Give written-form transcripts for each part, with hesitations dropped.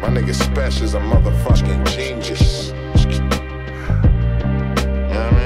My nigga Spesh is a motherfucking genius. You know what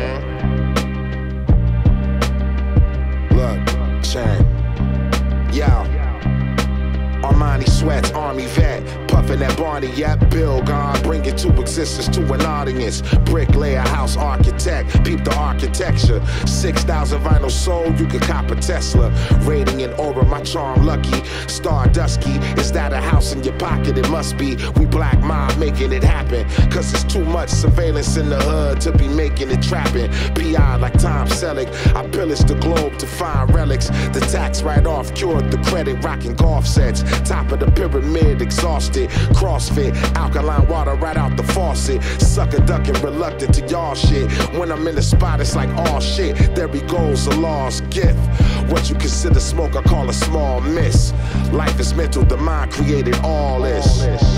I mean? Look, chain. Yo. Armani sweats, army vet, puffin' that Barney, yep, Bill gone, bring it to existence to an audience. Bricklayer, house architect, peep the architecture. 6,000 vinyl sold, you could cop a Tesla. Radiant aura, my charm lucky. Star dusky, is that a house in your pocket? It must be. We black mob making it happen, cause it's too much surveillance in the hood to be making it trapping. PI like Tom Selleck, I pillaged the globe to find relics. The tax write-off cured the credit, rocking golf sets. Top of the pyramid, exhausted. CrossFit, alkaline water right out the faucet. Sucker ducking, reluctant to y'all shit. When I'm in the spot, it's like, oh shit, there he goes, a lost gift. What you consider smoke, I call a small miss. Life is mental, the mind created all this.